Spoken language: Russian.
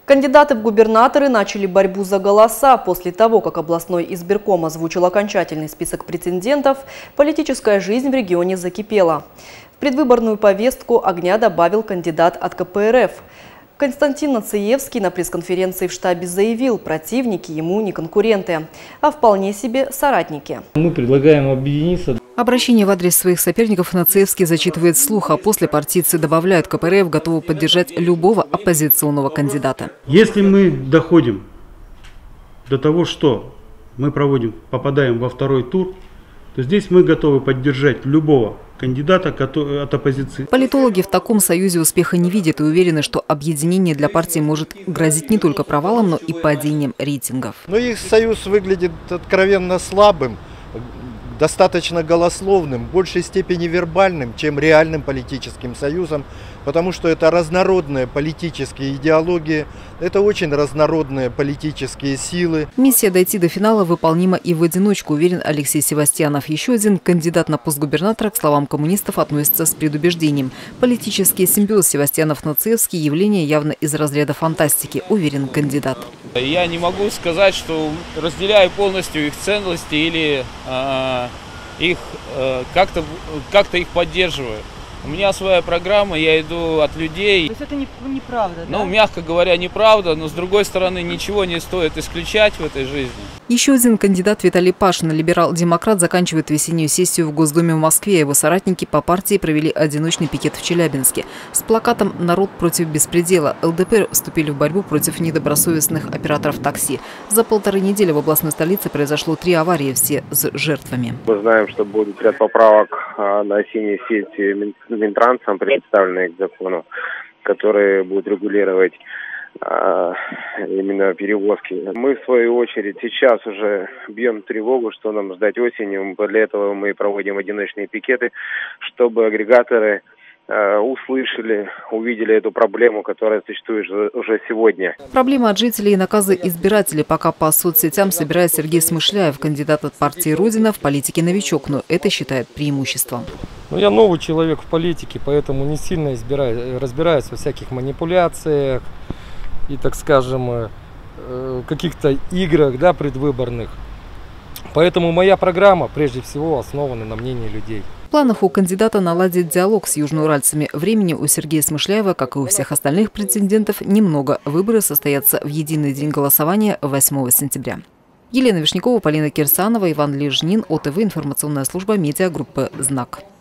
Кандидаты в губернаторы начали борьбу за голоса. После того, как областной избирком озвучил окончательный список претендентов, политическая жизнь в регионе закипела. В предвыборную повестку огня добавил кандидат от КПРФ. Константин Нациевский на пресс-конференции в штабе заявил, противники ему не конкуренты, а вполне себе соратники. Мы предлагаем объединиться. Обращение в адрес своих соперников Нациевский зачитывает вслух, а после партийцы добавляют, КПРФ готовы поддержать любого оппозиционного кандидата. Если мы доходим до того, что мы попадаем во второй тур, то здесь мы готовы поддержать любого кандидата от оппозиции. Политологи в таком союзе успеха не видят и уверены, что объединение для партии может грозить не только провалом, но и падением рейтингов. Но их союз выглядит откровенно слабым, достаточно голословным, в большей степени вербальным, чем реальным политическим союзом, потому что это разнородные политические идеологии, это очень разнородные политические силы. Миссия дойти до финала выполнима и в одиночку, уверен Алексей Севастьянов. Еще один кандидат на пост губернатора к словам коммунистов относится с предубеждением. Политический симбиоз Севастьянов-Нациевский – явление явно из разряда фантастики, уверен кандидат. Я не могу сказать, что разделяю полностью их ценности или как-то их поддерживаю. У меня своя программа, я иду от людей. То есть это неправда, да? Ну, мягко говоря, неправда, но с другой стороны, ничего не стоит исключать в этой жизни. Еще один кандидат Виталий Пашин, либерал-демократ, заканчивает весеннюю сессию в Госдуме в Москве. Его соратники по партии провели одиночный пикет в Челябинске. С плакатом «Народ против беспредела» ЛДПР вступили в борьбу против недобросовестных операторов такси. За 1,5 недели в областной столице произошло 3 аварии, все с жертвами. Мы знаем, что будет ряд поправок на осенней сессии Минтрансом, представленные к закону, которые будут регулировать именно перевозки. Мы, в свою очередь, сейчас уже бьем тревогу, что нам ждать осенью. Для этого мы проводим одиночные пикеты, чтобы агрегаторы услышали, увидели эту проблему, которая существует уже сегодня. Проблемы от жителей и наказы избирателей. Пока по соцсетям собирает Сергей Смышляев, кандидат от партии «Родина», в политике новичок, но это считает преимуществом. Я новый человек в политике, поэтому не сильно разбираюсь во всяких манипуляциях и, так скажем, каких-то играх, да, предвыборных. Поэтому моя программа, прежде всего, основана на мнении людей. В планах у кандидата наладить диалог с южноуральцами. Времени у Сергея Смышляева, как и у всех остальных претендентов, немного. Выборы состоятся в единый день голосования 8 сентября. Елена Вишнякова, Полина Кирсанова, Иван Лежнин, ОТВ, информационная служба медиагруппы «Знак».